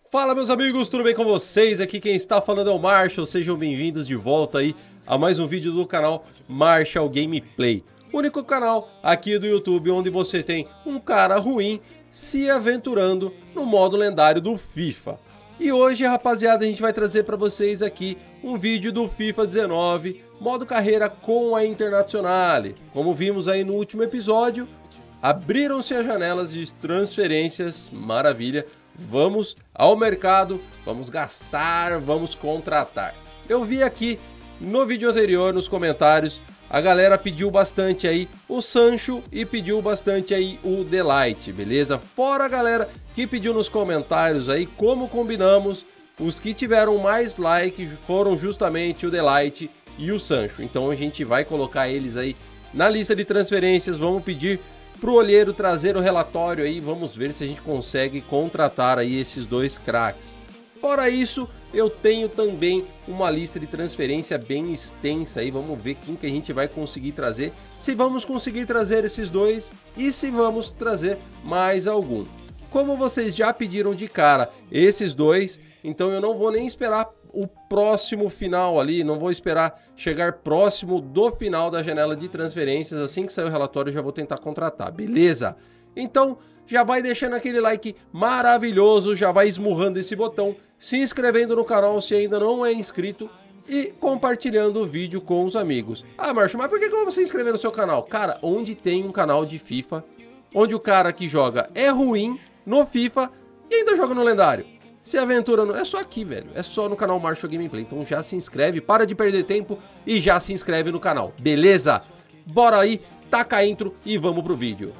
Fala meus amigos, tudo bem com vocês? Aqui quem está falando é o Marshall, sejam bem-vindos de volta aí a mais um vídeo do canal Marshall Gameplay. O único canal aqui do YouTube onde você tem um cara ruim se aventurando no modo lendário do FIFA. E hoje, rapaziada, a gente vai trazer para vocês aqui um vídeo do FIFA 19, modo carreira com a Internazionale. Como vimos aí no último episódio, abriram-se as janelas de transferências, maravilha. Vamos ao mercado, vamos gastar, vamos contratar. Eu vi aqui no vídeo anterior, nos comentários, a galera pediu bastante aí o Sancho e pediu bastante aí o De Ligt, beleza? Fora a galera que pediu nos comentários aí, como combinamos, os que tiveram mais like foram justamente o De Ligt e o Sancho. Então a gente vai colocar eles aí na lista de transferências, vamos pedir pro olheiro trazer o relatório aí, vamos ver se a gente consegue contratar aí esses dois craques. Fora isso, eu tenho também uma lista de transferência bem extensa aí, vamos ver quem que a gente vai conseguir trazer, se vamos conseguir trazer esses dois e se vamos trazer mais algum. Como vocês já pediram de cara esses dois, então eu não vou nem esperar o próximo final ali, não vou esperar chegar próximo do final da janela de transferências. Assim que sair o relatório eu já vou tentar contratar, beleza? Então já vai deixando aquele like maravilhoso, já vai esmurrando esse botão, se inscrevendo no canal se ainda não é inscrito e compartilhando o vídeo com os amigos. Ah, Marshall, mas por que eu vou se inscrever no seu canal? Cara, onde tem um canal de FIFA, onde o cara que joga é ruim no FIFA e ainda joga no lendário, se aventura no... É só aqui, velho. É só no canal Marshall Gameplay. Então já se inscreve, para de perder tempo e já se inscreve no canal, beleza? Bora aí, taca a intro e vamos pro vídeo.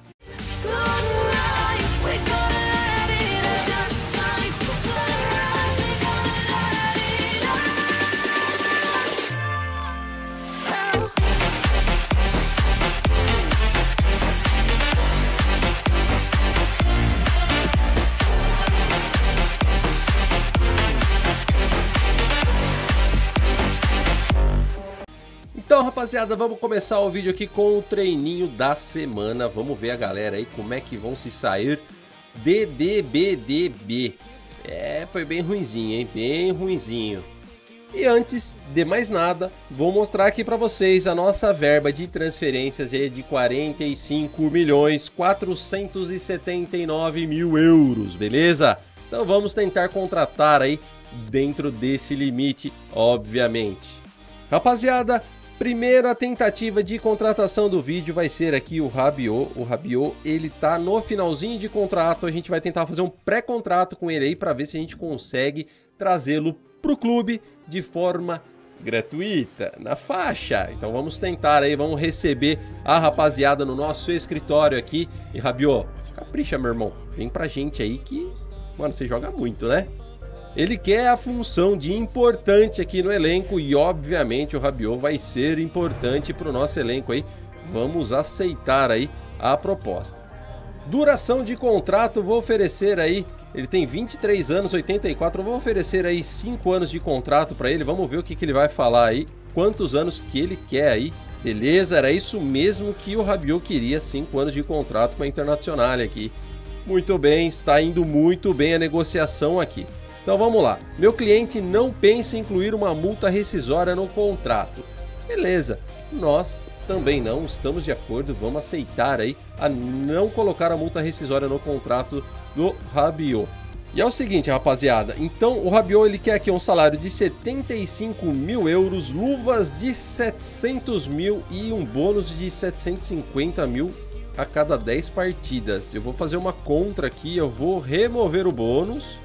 Então, rapaziada, vamos começar o vídeo aqui com o treininho da semana. Vamos ver a galera aí como é que vão se sair de DBDB. É, foi bem ruinzinho, hein? Bem ruinzinho. E antes de mais nada, vou mostrar aqui pra vocês a nossa verba de transferências aí de 45.479.000 euros, beleza? Então vamos tentar contratar aí dentro desse limite, obviamente. Rapaziada, primeira tentativa de contratação do vídeo vai ser aqui o Rabiot. O Rabiot, ele tá no finalzinho de contrato, a gente vai tentar fazer um pré-contrato com ele aí para ver se a gente consegue trazê-lo pro clube de forma gratuita, na faixa. Então vamos tentar aí, vamos receber a rapaziada no nosso escritório aqui. E Rabiot, capricha, meu irmão, vem pra gente aí que, mano, você joga muito, né? Ele quer a função de importante aqui no elenco e, obviamente, o Rabiot vai ser importante para o nosso elenco aí. Vamos aceitar aí a proposta. Duração de contrato, vou oferecer aí, ele tem 23 anos, 84, eu vou oferecer aí 5 anos de contrato para ele. Vamos ver o que ele vai falar aí, quantos anos que ele quer aí. Beleza, era isso mesmo que o Rabiot queria, 5 anos de contrato com a Internazionale aqui. Muito bem, está indo muito bem a negociação aqui. Então vamos lá, meu cliente não pensa em incluir uma multa rescisória no contrato. Beleza, nós também não estamos de acordo, vamos aceitar aí a não colocar a multa rescisória no contrato do Rabiot. E é o seguinte, rapaziada, então o Rabiot ele quer aqui um salário de 75.000 euros, luvas de 700.000 e um bônus de 750.000 a cada 10 partidas. Eu vou fazer uma contra aqui, eu vou remover o bônus.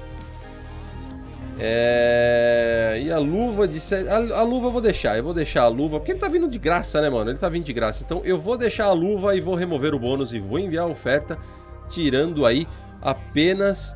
E a luva de... A luva eu vou deixar a luva, porque ele tá vindo de graça, né, mano? Ele tá vindo de graça, então eu vou deixar a luva e vou remover o bônus e vou enviar a oferta, tirando aí apenas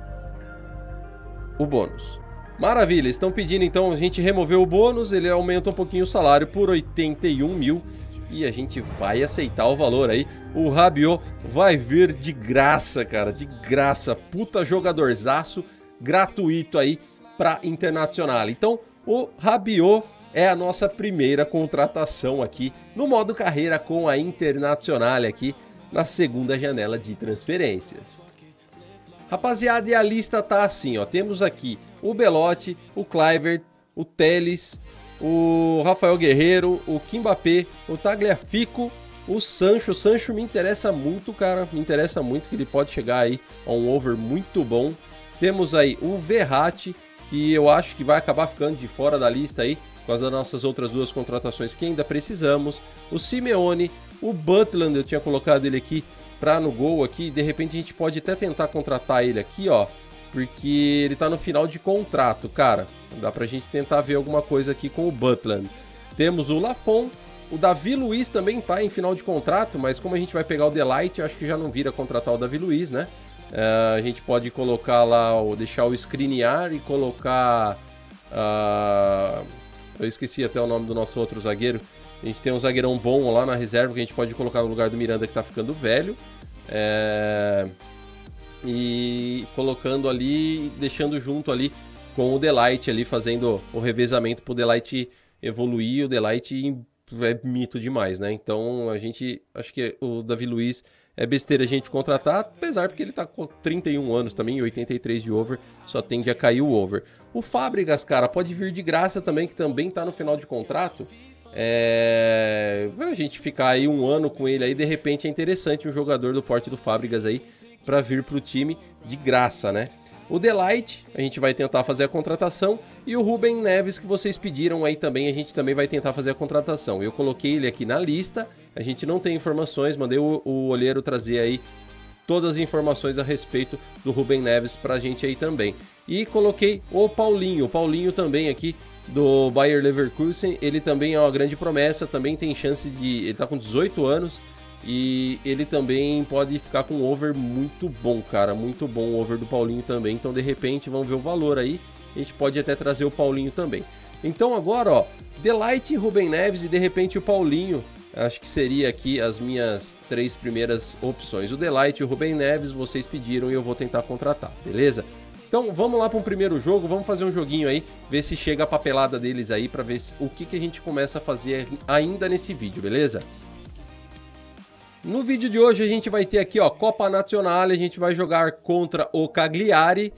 o bônus. Maravilha, estão pedindo então a gente remover o bônus, ele aumenta um pouquinho o salário por 81.000 e a gente vai aceitar o valor aí. O Rabiot vai vir de graça, cara, de graça, puta jogadorzaço, gratuito aí para Internazionale. Então o Rabiot é a nossa primeira contratação aqui no modo carreira com a Internazionale aqui na segunda janela de transferências. Rapaziada, e a lista tá assim, ó. Temos aqui o Belotti, o Kluivert, o Telles, o Rafael Guerreiro, o Kimpembe, o Tagliafico, o Sancho. O Sancho me interessa muito, cara. Me interessa muito que ele pode chegar aí a um over muito bom. Temos aí o Verratti, que eu acho que vai acabar ficando de fora da lista aí, por causa das nossas outras duas contratações que ainda precisamos. O Simeone, o Butland, eu tinha colocado ele aqui pra no gol aqui. De repente a gente pode até tentar contratar ele aqui, ó, porque ele tá no final de contrato, cara. Dá pra gente tentar ver alguma coisa aqui com o Butland. Temos o Lafon, o Davi Luiz também tá em final de contrato, mas como a gente vai pegar o Delight, eu acho que já não vira contratar o Davi Luiz, né? A gente pode colocar lá, deixar o screenear e colocar... eu esqueci até o nome do nosso outro zagueiro. A gente tem um zagueirão bom lá na reserva que a gente pode colocar no lugar do Miranda, que tá ficando velho. E colocando ali, deixando junto ali com o Delight ali, fazendo o revezamento pro Delight evoluir. O Delight é mito demais, né? Então a gente, acho que o Davi Luiz é besteira a gente contratar, apesar porque ele tá com 31 anos também, 83 de over, só tende a cair o over. O Fábricas, cara, pode vir de graça também, que também tá no final de contrato. A gente ficar aí um ano com ele aí, de repente é interessante um jogador do porte do Fábricas aí para vir pro time de graça, né? O Delight, a gente vai tentar fazer a contratação, e o Ruben Neves, que vocês pediram aí também, a gente também vai tentar fazer a contratação. Eu coloquei ele aqui na lista, a gente não tem informações, mandei o olheiro trazer aí todas as informações a respeito do Ruben Neves pra gente aí também. E coloquei o Paulinho também aqui, do Bayer Leverkusen. Ele também é uma grande promessa, também tem chance de... Ele tá com 18 anos e ele também pode ficar com um over muito bom, cara, muito bom o over do Paulinho também. Então de repente vamos ver o valor aí, a gente pode até trazer o Paulinho também. Então agora, ó, Delight, Ruben Neves e de repente o Paulinho, acho que seria aqui as minhas 3 primeiras opções. O Delight e o Ruben Neves vocês pediram e eu vou tentar contratar, beleza? Então vamos lá para um primeiro jogo, vamos fazer um joguinho aí, ver se chega a papelada deles aí, para ver o que a gente começa a fazer ainda nesse vídeo, beleza? No vídeo de hoje a gente vai ter aqui, ó, Copa Nazionale, a gente vai jogar contra o Cagliari,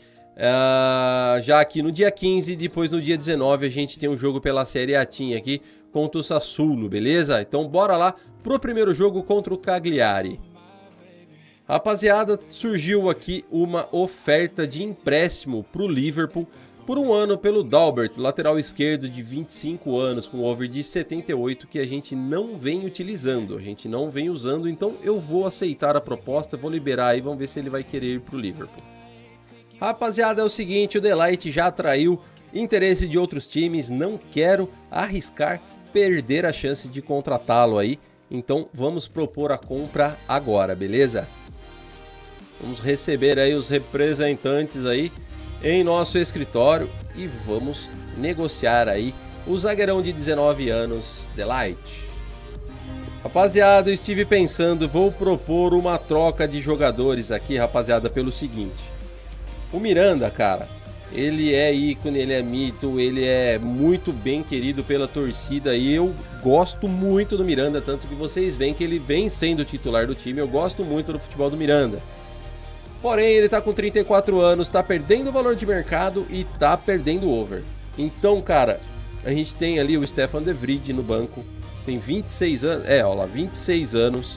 já aqui no dia 15, depois no dia 19 a gente tem um jogo pela Série A Team aqui contra o Sassuolo, beleza? Então bora lá pro primeiro jogo contra o Cagliari. Rapaziada, surgiu aqui uma oferta de empréstimo para o Liverpool por um ano pelo Dalbert, lateral esquerdo de 25 anos, com over de 78, que a gente não vem utilizando, a gente não vem usando, então eu vou aceitar a proposta, vou liberar aí, vamos ver se ele vai querer ir para o Liverpool. Rapaziada, é o seguinte, o Delight já atraiu interesse de outros times, não quero arriscar perder a chance de contratá-lo aí, então vamos propor a compra agora, beleza? Vamos receber aí os representantes aí em nosso escritório e vamos negociar aí o zagueirão de 19 anos, Delight. Rapaziada, eu estive pensando, vou propor uma troca de jogadores aqui, rapaziada, pelo seguinte. O Miranda, cara, ele é ícone, ele é mito, ele é muito bem querido pela torcida e eu gosto muito do Miranda, tanto que vocês veem que ele vem sendo titular do time, eu gosto muito do futebol do Miranda. Porém, ele tá com 34 anos, tá perdendo o valor de mercado e tá perdendo o over. Então, cara, a gente tem ali o Stefan de Vrij no banco, tem 26 anos, ó lá, 26 anos,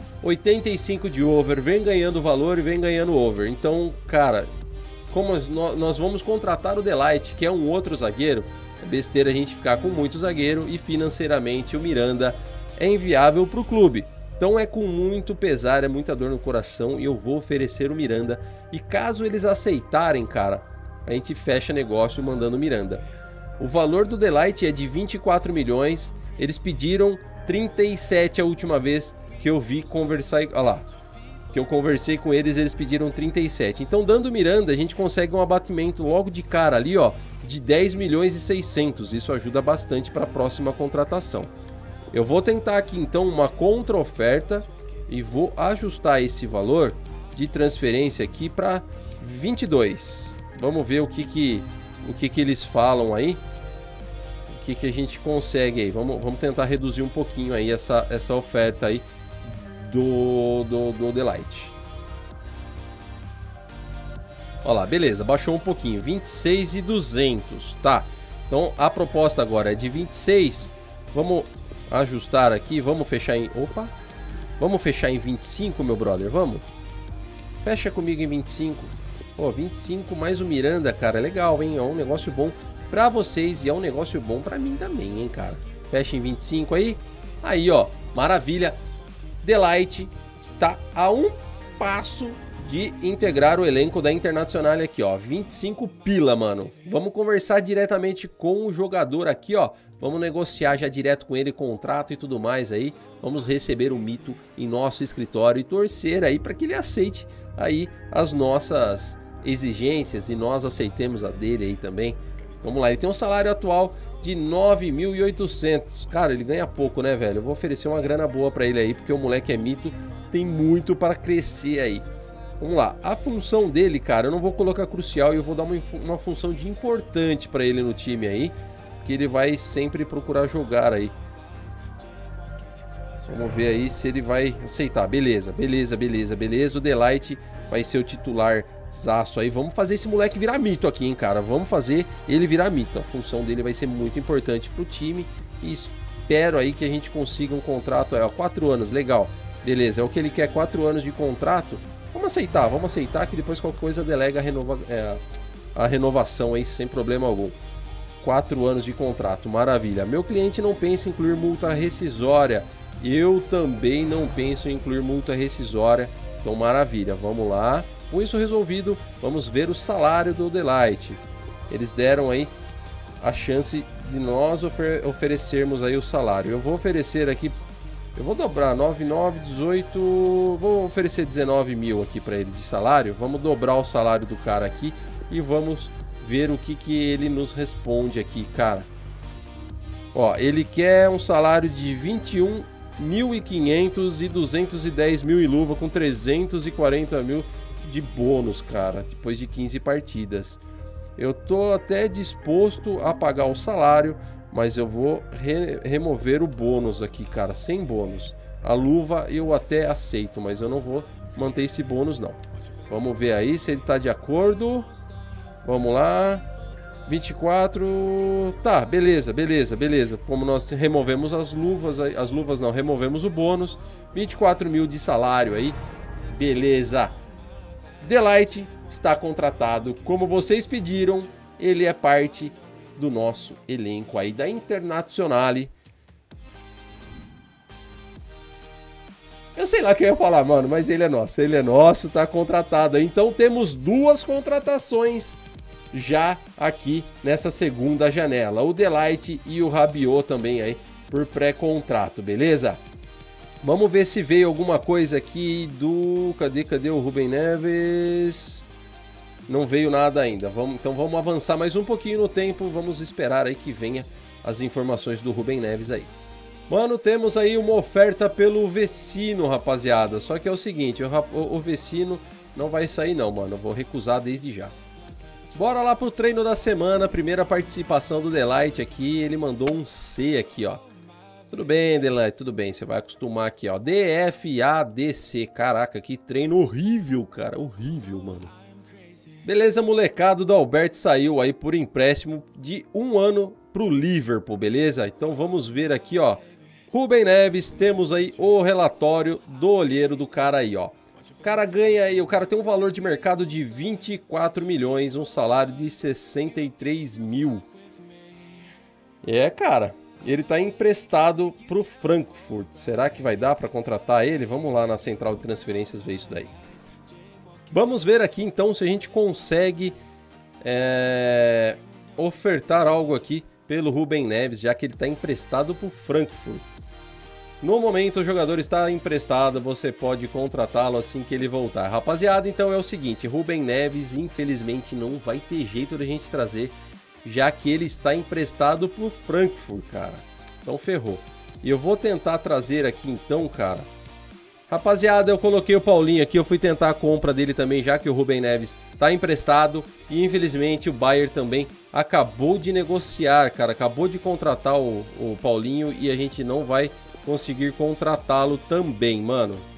85 de over, vem ganhando valor e vem ganhando over. Então, cara, como nós vamos contratar o Delight, que é um outro zagueiro, é besteira a gente ficar com muito zagueiro e financeiramente o Miranda é inviável pro clube. Então é com muito pesar, é muita dor no coração e eu vou oferecer o Miranda. E caso eles aceitarem, cara, a gente fecha negócio mandando o Miranda. O valor do Delight é de 24 milhões, eles pediram 37 a última vez que eu vi conversar, olha lá, que eu conversei com eles, eles pediram 37. Então dando o Miranda a gente consegue um abatimento logo de cara ali, ó, de 10 milhões e 600, isso ajuda bastante para a próxima contratação. Eu vou tentar aqui então uma contra-oferta e vou ajustar esse valor de transferência aqui para 22. Vamos ver o que eles falam aí, o que a gente consegue aí. Vamos tentar reduzir um pouquinho aí essa oferta aí do Delight. Ó lá, beleza, baixou um pouquinho, 26.200, tá. Então a proposta agora é de 26, vamos ajustar aqui, vamos fechar em... Opa! Vamos fechar em 25, meu brother, vamos? Fecha comigo em 25. Ó, 25 mais o Miranda, cara, legal, hein? É um negócio bom pra vocês e é um negócio bom pra mim também, hein, cara. Fecha em 25 aí. Aí, ó, maravilha. Delight tá a um passo de integrar o elenco da Internacional aqui, ó. 25 pila, mano. Vamos conversar diretamente com o jogador aqui, ó. Vamos negociar já direto com ele, contrato e tudo mais aí. Vamos receber o Mito em nosso escritório e torcer aí para que ele aceite aí as nossas exigências e nós aceitemos a dele aí também. Vamos lá, ele tem um salário atual de 9.800. Cara, ele ganha pouco, né, velho? Eu vou oferecer uma grana boa para ele aí, porque o moleque é Mito, tem muito para crescer aí. Vamos lá, a função dele, cara, eu não vou colocar crucial e eu vou dar uma função de importante para ele no time aí, que ele vai sempre procurar jogar aí. Vamos ver aí se ele vai aceitar. Beleza, beleza, beleza, beleza. O Delight vai ser o titular zaço aí. Vamos fazer esse moleque virar Mito aqui, hein, cara. Vamos fazer ele virar Mito. A função dele vai ser muito importante pro time e espero aí que a gente consiga um contrato aí, ó, 4 anos, legal. Beleza, é o que ele quer, 4 anos de contrato. Vamos aceitar que depois qualquer coisa delega a renovação aí sem problema algum. 4 anos de contrato, maravilha. Meu cliente não pensa em incluir multa rescisória. Eu também não penso em incluir multa rescisória. Então, maravilha, vamos lá. Com isso resolvido, vamos ver o salário do Delight. Eles deram aí a chance de nós oferecermos aí o salário. Eu vou oferecer aqui, eu vou dobrar 9.9, 18, vou oferecer 19 mil aqui para ele de salário. Vamos dobrar o salário do cara aqui e vamos ver o que ele nos responde aqui, cara. Ó, ele quer um salário de 21.500 e 210 mil em luva com 340 mil de bônus, cara, depois de 15 partidas. Eu tô até disposto a pagar o salário, mas eu vou remover o bônus aqui, cara, sem bônus. A luva eu até aceito, mas eu não vou manter esse bônus, não. Vamos ver aí se ele tá de acordo. Vamos lá. 24. Tá, beleza, beleza, beleza. Como nós removemos as luvas não, removemos o bônus. 24 mil de salário aí. Beleza. Delight está contratado. Como vocês pediram, ele é parte do nosso elenco aí da Internazionale. Eu sei lá o que eu ia falar, mano, mas ele é nosso, tá contratado. Então temos 2 contratações já aqui nessa segunda janela. O Delight e o Rabiot também aí por pré-contrato, beleza? Vamos ver se veio alguma coisa aqui do... Cadê o Rubem Neves? Não veio nada ainda. Então vamos avançar mais um pouquinho no tempo. Vamos esperar aí que venha as informações do Rubem Neves aí. Mano, temos aí uma oferta pelo Vecino, rapaziada. Só que é o seguinte, o Vecino não vai sair não, mano. Eu vou recusar desde já. Bora lá pro treino da semana. Primeira participação do Delight aqui. Ele mandou um C aqui, ó. Tudo bem, Delight, tudo bem. Você vai acostumar aqui, ó. DFADC. Caraca, que treino horrível, cara. Horrível, mano. Beleza, molecado do Alberto saiu aí por empréstimo de 1 ano pro Liverpool, beleza? Então vamos ver aqui, ó. Rubem Neves, temos aí o relatório do olheiro do cara aí, ó. O cara ganha aí, o cara tem um valor de mercado de 24 milhões, um salário de 63 mil. É, cara, ele tá emprestado pro Frankfurt. Será que vai dar para contratar ele? Vamos lá na central de transferências ver isso daí. Vamos ver aqui então se a gente consegue ofertar algo aqui pelo Rubem Neves, já que ele está emprestado para o Frankfurt. No momento o jogador está emprestado, você pode contratá-lo assim que ele voltar. Rapaziada, então é o seguinte, Rubem Neves infelizmente não vai ter jeito de a gente trazer, já que ele está emprestado para o Frankfurt, cara. Então ferrou. E eu vou tentar trazer aqui então, cara. Rapaziada, eu coloquei o Paulinho aqui, eu fui tentar a compra dele também, já que o Rubem Neves tá emprestado. E infelizmente o Bayern também acabou de negociar, cara, acabou de contratar o Paulinho e a gente não vai conseguir contratá-lo também, mano.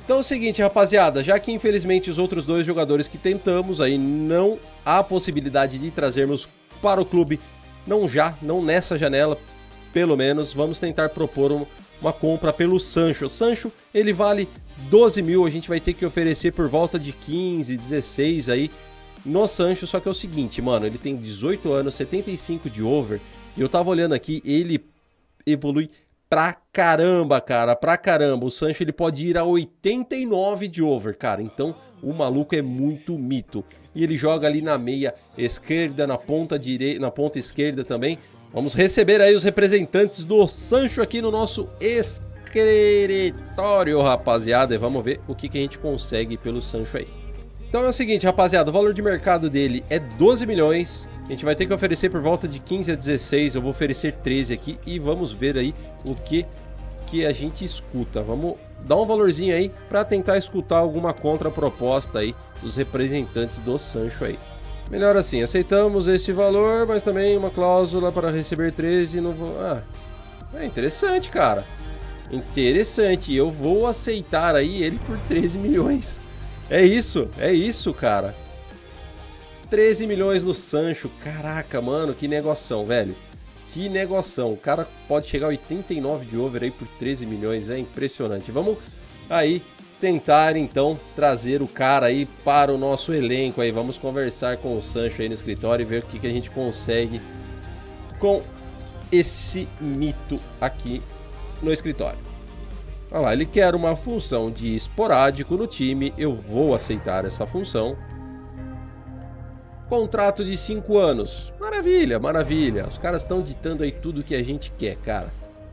Então é o seguinte, rapaziada, já que infelizmente os outros dois jogadores que tentamos aí não há possibilidade de trazermos para o clube, não nessa janela, pelo menos, vamos tentar propor uma compra pelo Sancho. O Sancho, ele vale 12 mil, a gente vai ter que oferecer por volta de 15, 16 aí no Sancho, só que é o seguinte, mano, ele tem 18 anos, 75 de over, e eu tava olhando aqui, ele evolui pra caramba, cara, pra caramba. O Sancho, ele pode ir a 89 de over, cara. Então, o maluco é muito mito. E ele joga ali na meia esquerda, na ponta direita, na ponta esquerda também. Vamos receber aí os representantes do Sancho aqui no nosso escritório, rapaziada. E vamos ver o que a gente consegue pelo Sancho aí. Então é o seguinte, rapaziada, o valor de mercado dele é 12 milhões. A gente vai ter que oferecer por volta de 15 a 16, eu vou oferecer 13 aqui e vamos ver aí o que a gente escuta. Vamos dar um valorzinho aí para tentar escutar alguma contraproposta aí dos representantes do Sancho aí. Melhor assim, aceitamos esse valor, mas também uma cláusula para receber 13 no... Ah, é interessante, cara. Interessante, eu vou aceitar aí ele por 13 milhões. É isso, cara. 13 milhões no Sancho, caraca, mano, que negoção, velho. Que negoção, o cara pode chegar a 89 de over aí por 13 milhões, é impressionante. Vamos aí tentar, então, trazer o cara aí para o nosso elenco aí. Vamos conversar com o Sancho aí no escritório e ver o que a gente consegue com esse mito aqui no escritório. Olha lá, ele quer uma função de esporádico no time, eu vou aceitar essa função. Contrato de 5 anos. Maravilha, maravilha. Os caras estão ditando aí tudo que a gente quer, cara.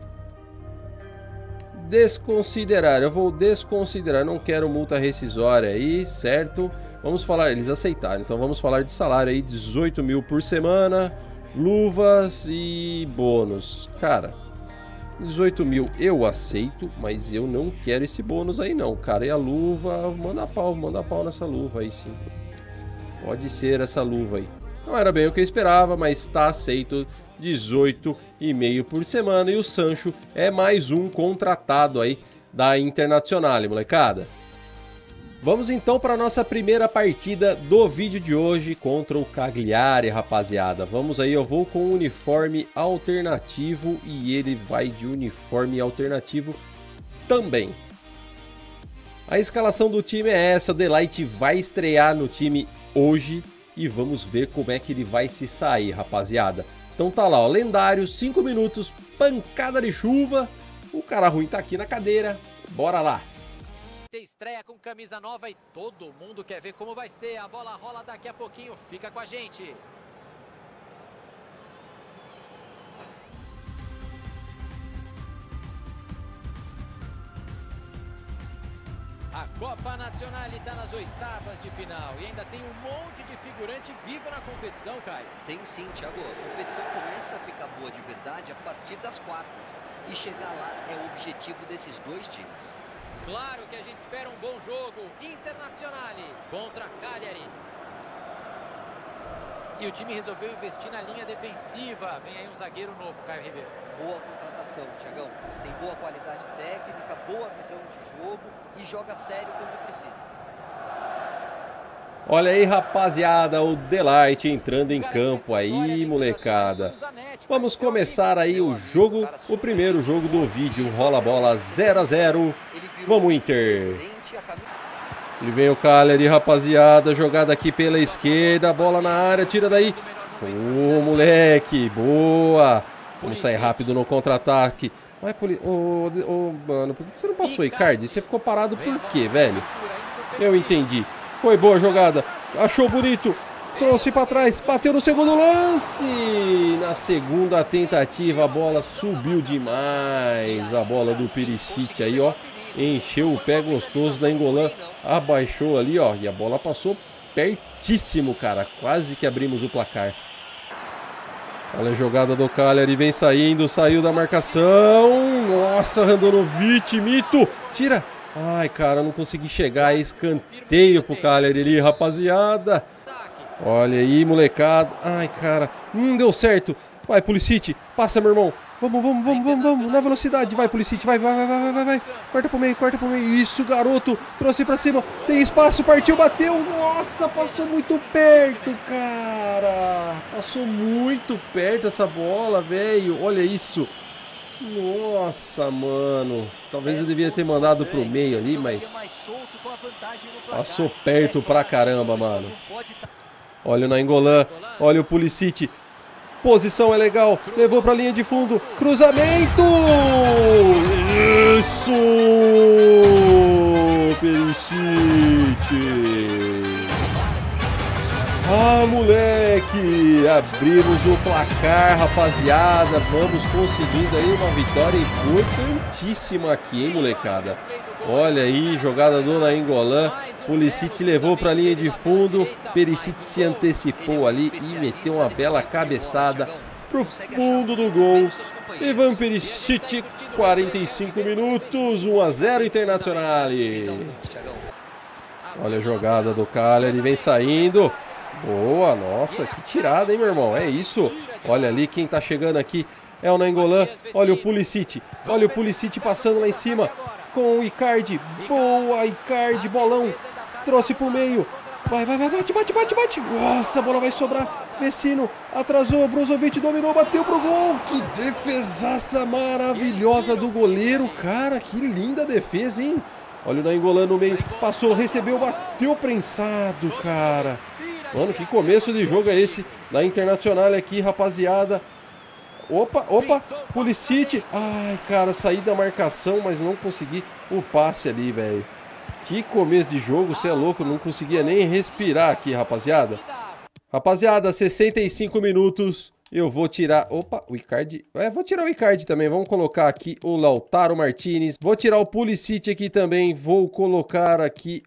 Desconsiderar. Eu vou desconsiderar. Não quero multa rescisória aí, certo? Vamos falar... Eles aceitaram. Então vamos falar de salário aí. 18 mil por semana. Luvas e bônus. Cara, 18 mil eu aceito, mas eu não quero esse bônus aí não, cara. E a luva... manda pau nessa luva aí, sim. Pode ser essa luva aí. Não era bem o que eu esperava, mas está aceito. 18,5 por semana. E o Sancho é mais um contratado aí da Internacional, molecada. Vamos então para a nossa primeira partida do vídeo de hoje contra o Cagliari, rapaziada. Vamos aí, eu vou com uniforme alternativo e ele vai de uniforme alternativo também. A escalação do time é essa, o Delight vai estrear no time hoje e vamos ver como é que ele vai se sair, rapaziada. Então tá lá, ó, lendário, 5 minutos, pancada de chuva, o cara ruim tá aqui na cadeira, bora lá. Estreia com camisa nova e todo mundo quer ver como vai ser, a bola rola daqui a pouquinho, fica com a gente. A Copa Nacional está nas oitavas de final e ainda tem um monte de figurante vivo na competição, Caio. Tem sim, Thiago. A competição começa a ficar boa de verdade a partir das quartas. E chegar lá é o objetivo desses dois times. Claro que a gente espera um bom jogo. Internacional contra Cagliari. E o time resolveu investir na linha defensiva. Vem aí um zagueiro novo, Caio Ribeiro. Boa contratação, Thiagão. Tem boa qualidade técnica, boa visão de jogo e joga sério quando precisa. Olha aí, rapaziada, o Delight entrando em campo aí, molecada. Vamos começar aí o jogo, o primeiro jogo do vídeo. Rola a bola 0 a 0. Vamos, Inter. Ele vem o Cagliari, rapaziada, jogada aqui pela esquerda, bola na área, tira daí. Ô, moleque, boa. Vamos sair rápido no contra-ataque. Vai, mano, por que você não passou, Icardi? Você ficou parado por quê, velho? Eu entendi. Foi boa jogada, achou bonito, trouxe pra trás, bateu no segundo lance. Na segunda tentativa a bola subiu demais. A bola do Perisic aí, ó, encheu o pé gostoso da Engolan. Abaixou ali, ó, e a bola passou pertíssimo, cara. Quase que abrimos o placar. Olha a jogada do Cagliari, vem saindo, saiu da marcação. Nossa, Randanovic, mito, tira. Ai, cara, não consegui chegar. Escanteio pro Cagliari ali, rapaziada. Olha aí, molecada. Ai, cara, deu certo. Vai, Pulisic, passa, meu irmão. Vamos. Na velocidade. Vai, Pulisic. Vai. Corta pro meio. Isso, garoto. Trouxe pra cima. Tem espaço. Partiu, bateu. Nossa, passou muito perto, cara. Passou muito perto essa bola, velho. Olha isso. Nossa, mano. Talvez eu devia ter mandado pro meio ali, mas passou perto pra caramba, mano. Olha o Nainggolan. Olha o Pulisic. Posição é legal. Levou pra linha de fundo. Cruzamento. Isso. Perisic. Ah, moleque, abrimos o placar, rapaziada, vamos conseguindo aí uma vitória importantíssima aqui, hein, molecada. Olha aí, jogada do Nainggolan, Pulisic levou para a linha de fundo, Perisic se antecipou ali e meteu uma bela cabeçada pro fundo do gol. Ivan Perisic, 45 minutos, 1-0 Internacional. Olha a jogada do Cagliari, vem saindo. Boa, nossa, que tirada, hein, meu irmão? É isso. Olha ali quem tá chegando aqui é o Nainggolan. Olha o Pulisic. Olha o Pulisic passando lá em cima com o Icardi. Boa, Icardi, bolão. Trouxe pro meio. Vai, bate. Nossa, a bola vai sobrar. Vecino atrasou, Brozovic dominou, bateu pro gol. Que defesaça maravilhosa do goleiro, cara. Que linda defesa, hein? Olha o Nainggolan no meio. Passou, recebeu, bateu prensado, cara. Mano, que começo de jogo é esse na Internacional aqui, rapaziada. Opa, Pulisic. Ai, cara, saí da marcação, mas não consegui o passe ali, velho. Que começo de jogo, você é louco, não conseguia nem respirar aqui, rapaziada. Rapaziada, 65 minutos, eu vou tirar... Opa, o Icardi... vou tirar o Icardi também, vamos colocar aqui o Lautaro Martinez. Vou tirar o Pulisic aqui também, vou colocar aqui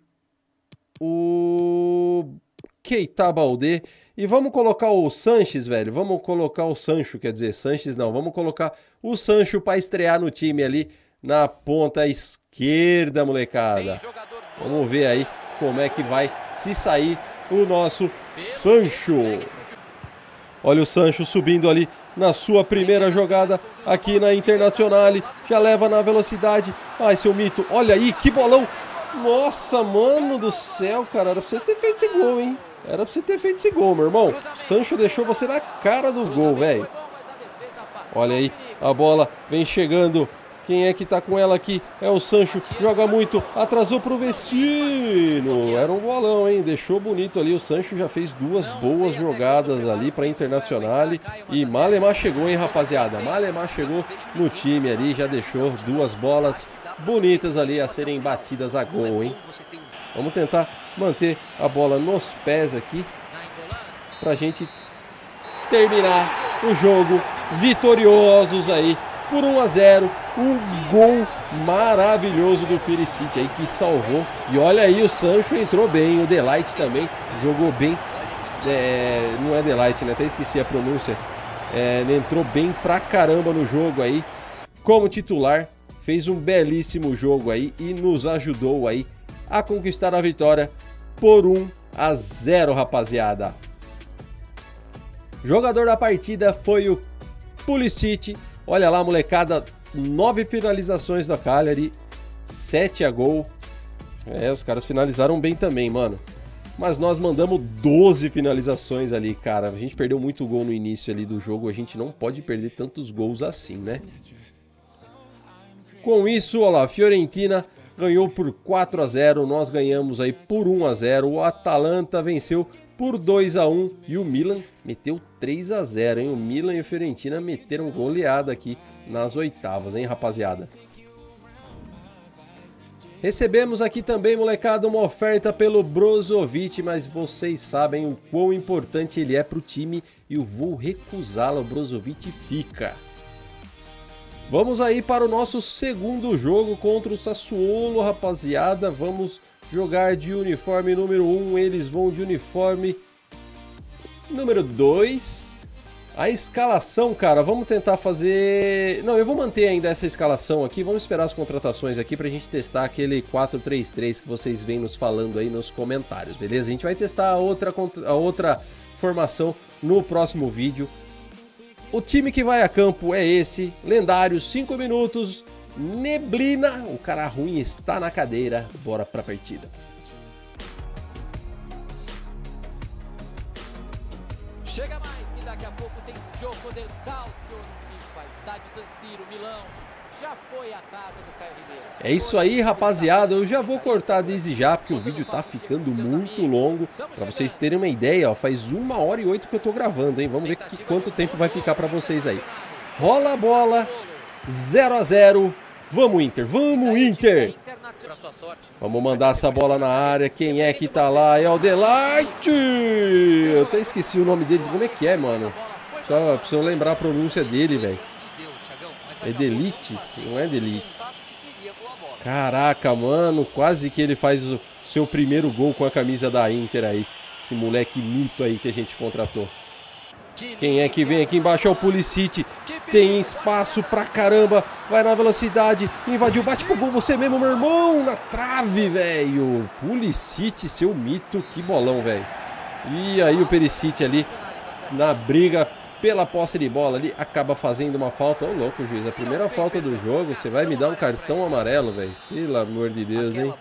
o... Keita Balde. E vamos colocar o Sanches, velho. Vamos colocar o Sancho, quer dizer, Sanches não. Vamos colocar o Sancho para estrear no time ali na ponta esquerda, molecada. Vamos ver aí como é que vai se sair o nosso Sancho. Olha o Sancho subindo ali na sua primeira jogada aqui na Internacional. Já leva na velocidade. Ai, seu mito. Olha aí, que bolão. Nossa, mano do céu, cara. Era pra você ter feito esse gol, hein? Era pra você ter feito esse gol, meu irmão. O Sancho deixou você na cara do gol, velho. Olha aí, a bola vem chegando. Quem é que tá com ela aqui? É o Sancho. Joga muito. Atrasou pro Vecino. Era um bolão, hein? Deixou bonito ali. O Sancho já fez duas boas jogadas ali pra Internacional. E Malemar chegou, hein, rapaziada? Malemar chegou no time ali. Já deixou duas bolas bonitas ali a serem batidas a gol, hein? Vamos tentar manter a bola nos pés aqui pra gente terminar o jogo vitoriosos aí por 1-0. Um gol maravilhoso do Perisic aí que salvou. E olha aí, o Sancho entrou bem, o Delight também jogou bem. Não é Delight, né? Até esqueci a pronúncia. Ele entrou bem pra caramba no jogo aí como titular. Fez um belíssimo jogo aí e nos ajudou aí a conquistar a vitória por 1-0, rapaziada. Jogador da partida foi o Pulisic. Olha lá, molecada, 9 finalizações da Cagliari, 7 a gol. Os caras finalizaram bem também, mano. Mas nós mandamos 12 finalizações ali, cara. A gente perdeu muito gol no início ali do jogo. A gente não pode perder tantos gols assim, né? Com isso, olha lá, Fiorentina ganhou por 4-0, nós ganhamos aí por 1-0, o Atalanta venceu por 2-1 e o Milan meteu 3-0, hein? O Milan e a Fiorentina meteram goleada aqui nas oitavas, hein, rapaziada? Recebemos aqui também, molecada, uma oferta pelo Brozovic, mas vocês sabem o quão importante ele é pro time e eu vou recusá-lo, o Brozovic fica. Vamos aí para o nosso segundo jogo contra o Sassuolo, rapaziada. Vamos jogar de uniforme número 1, eles vão de uniforme número 2. A escalação, cara, vamos tentar fazer... Não, eu vou manter ainda essa escalação aqui. Vamos esperar as contratações aqui pra gente testar aquele 4-3-3 que vocês vêm nos falando aí nos comentários, beleza? A gente vai testar a outra formação no próximo vídeo. o time que vai a campo é esse, lendário, 5 minutos, neblina, o cara ruim está na cadeira, bora pra partida. Chega mais que daqui a pouco tem Gioco del Calcio no FIFA, estádio San Siro, Milão. Já foi a casa do Caio Ribeiro. É isso aí, rapaziada, eu já vou cortar desde já, porque o vídeo tá ficando muito longo. Pra vocês terem uma ideia, ó, faz 1h08 que eu tô gravando, hein? Vamos ver quanto tempo vai ficar pra vocês aí. Rola a bola, 0 a 0. Vamos, Inter, vamos, Inter! Vamos mandar essa bola na área. Quem é que tá lá? É o Delight! Eu até esqueci o nome dele. Como é que é, mano? Só preciso lembrar a pronúncia dele, velho. É Delite? Não é Delite. Caraca, mano. Quase que ele faz o seu primeiro gol com a camisa da Inter aí. Esse moleque mito aí que a gente contratou. Quem é que vem aqui embaixo? É o Pulisic. Tem espaço pra caramba. Vai na velocidade. Invadiu. Bate pro gol você mesmo, meu irmão. Na trave, velho. Pulisic, seu mito. Que bolão, velho. E aí o Perisic ali na briga pela posse de bola ali. Acaba fazendo uma falta. Ô, louco, juiz. A primeira falta do jogo. Você vai me dar um cartão amarelo, velho. Pelo amor de Deus, hein.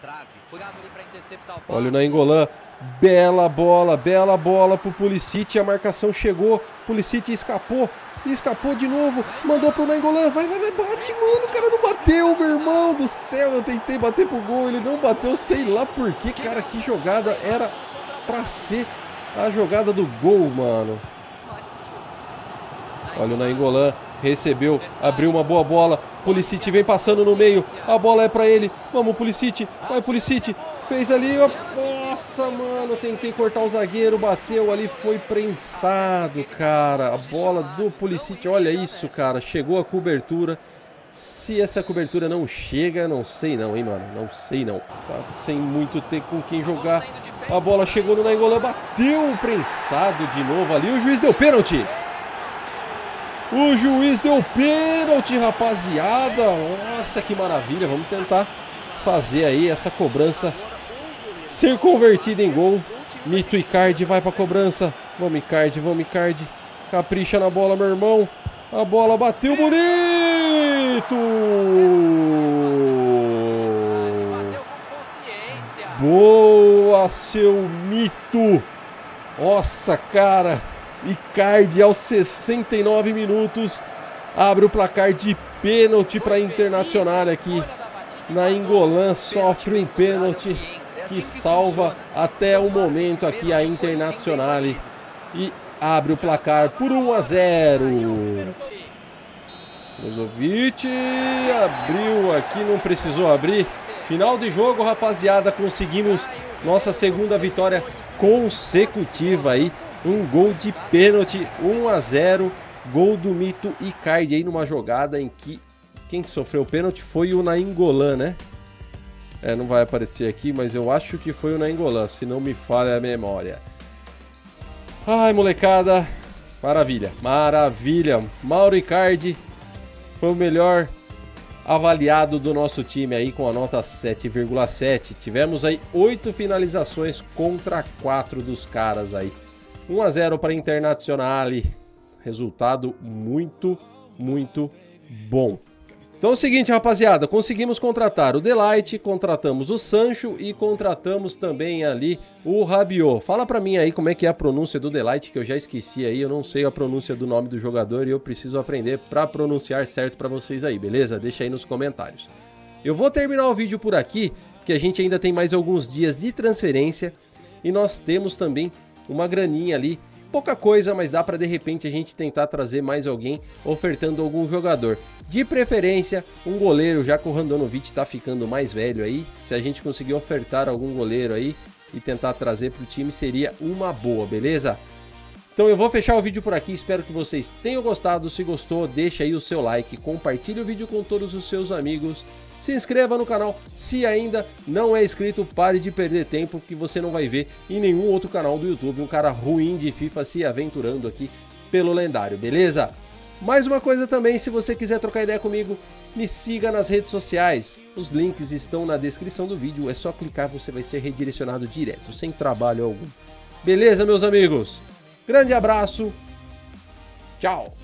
Olha o Nainggolan. Bela bola pro Pulisic, a marcação chegou, Pulisic escapou de novo, mandou pro Nainggolan, vai, bate, mano, o cara não bateu, meu irmão do céu, eu tentei bater pro gol, ele não bateu, sei lá por quê, cara, que jogada era pra ser a jogada do gol, mano. Olha o Nainggolan, recebeu, abriu uma boa bola, Pulisic vem passando no meio, a bola é pra ele, vamos Pulisic, vai Pulisic, fez ali, ó. Nossa, mano, tentei cortar o zagueiro, bateu ali, foi prensado, cara. A bola do Pulisic, olha isso, cara, chegou a cobertura. Se essa cobertura não chega, não sei não, hein, mano, não sei não. Tá sem muito ter com quem jogar. A bola chegou no Nainggolan, bateu prensado de novo ali, o juiz deu pênalti. O juiz deu pênalti, rapaziada. Nossa, que maravilha, vamos tentar fazer aí essa cobrança ser convertida em gol. Mito Icardi vai pra cobrança. Vamos Icardi. Capricha na bola, meu irmão. A bola bateu bonito. Boa, seu mito. Nossa, cara. Icardi aos 69 minutos. Abre o placar de pênalti para Internacional aqui. Nainggolan sofre um pênalti que salva até o momento aqui a Internacional e abre o placar por 1 a 0. Brozovic abriu aqui, não precisou abrir. Final de jogo, rapaziada, conseguimos nossa segunda vitória consecutiva aí. Um gol de pênalti, 1 a 0. Gol do mito Icardi aí numa jogada em que quem sofreu o pênalti foi o Nainggolan, né? É, não vai aparecer aqui, mas eu acho que foi o Nainggolan, se não me falha a memória. Ai, molecada, maravilha. Mauro Icardi foi o melhor avaliado do nosso time aí com a nota 7,7. Tivemos aí 8 finalizações contra 4 dos caras aí. 1 a 0 para Internacional. Resultado muito bom. Então é o seguinte, rapaziada, conseguimos contratar o Delight, contratamos o Sancho e contratamos também ali o Rabiot. Fala pra mim aí como é que é a pronúncia do Delight, que eu já esqueci aí, eu não sei a pronúncia do nome do jogador e eu preciso aprender pra pronunciar certo pra vocês aí, beleza? Deixa aí nos comentários. Eu vou terminar o vídeo por aqui, porque a gente ainda tem mais alguns dias de transferência e nós temos também uma graninha ali. Pouca coisa, mas dá para de repente a gente tentar trazer mais alguém ofertando algum jogador. De preferência, um goleiro, já que o Handanovic tá ficando mais velho aí. Se a gente conseguir ofertar algum goleiro aí e tentar trazer para o time, seria uma boa, beleza? Então eu vou fechar o vídeo por aqui, espero que vocês tenham gostado. Se gostou, deixa aí o seu like, compartilhe o vídeo com todos os seus amigos. Se inscreva no canal, se ainda não é inscrito, pare de perder tempo que você não vai ver em nenhum outro canal do YouTube um cara ruim de FIFA se aventurando aqui pelo lendário, beleza? Mais uma coisa também, se você quiser trocar ideia comigo, me siga nas redes sociais. Os links estão na descrição do vídeo, é só clicar, você vai ser redirecionado direto, sem trabalho algum. Beleza, meus amigos? Grande abraço Tchau!